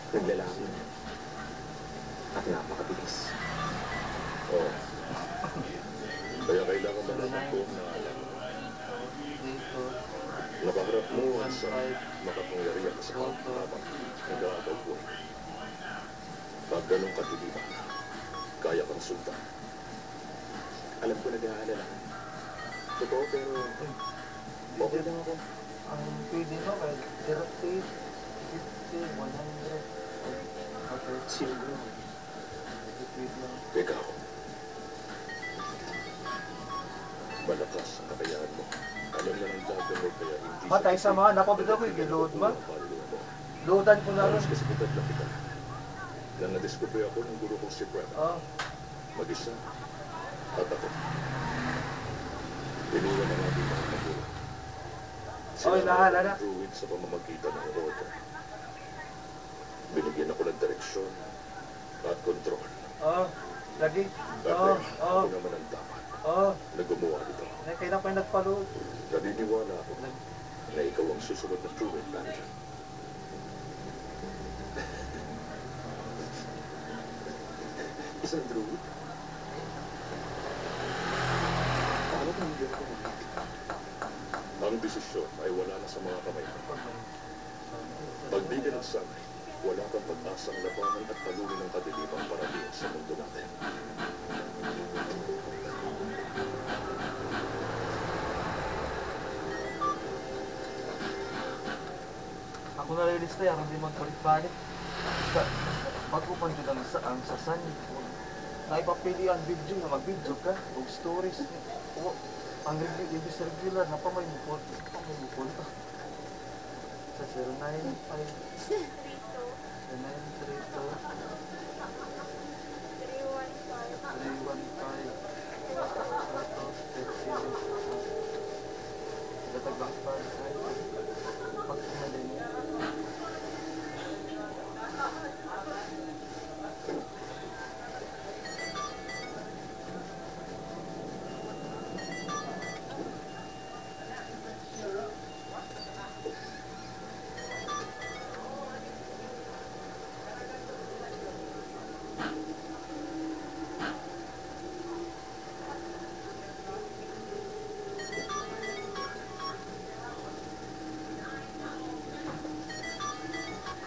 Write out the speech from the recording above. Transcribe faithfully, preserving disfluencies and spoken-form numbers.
Naglalangan. At napakabilis. Oo. Kaya kailangan malaman ko ang naalam. Nakaharap mo ang isang makapangyarihan sa habang nag-aagaw ko. Pag ganun kadiliman, kaya kang sundan. Alam ko nag-aalala. Totoo, pero okay lang ako. Ang pwede mo kay zero eight, fifty, one hundred. Okay. Sino ko? Wait lang. Ikaw. Malakas ang kakayahan mo. Alam na ng gagawin kaya hindi Ah, tayo sa mga napabila ko, i-load ba? Loadan ko na rin. Halos kasi pitad lang kita. Na nadiskubre ako ng guro kong si Prem. Ah, Mag-isa. At ako. Iniwan ang ating mga magulang. Okay, nahala na. Druid sa pamamagitan ng order. Binigyan ako ng direksyon at kontrol. ah, lagi. At Ah, eh, ah, ako naman ang dapat ah. na gumawa nito. Kailan ko yung nagpa-load? Naniniwala ako na ikaw ang susunod na Druid manager. Isang druid? Paano kung hindi ako? Ang desisyon ay wala na sa mga kamay mo. Pag di ka nagsanay, wala kang pag-asang labanan at palunin ng kadilimang parating sa mundo natin. Ako nalilista yan, hindi magpalit-palit. Pag-upan ko lang sa ang sasan. Naipapili ang video na mag-video ka. O stories. O, ang review, ibig sa regular na pa may mupol. Pa may mupol ka. Sa zero nine five. zero nine three two. three one five. Gatag lang pa. Pag kumalin.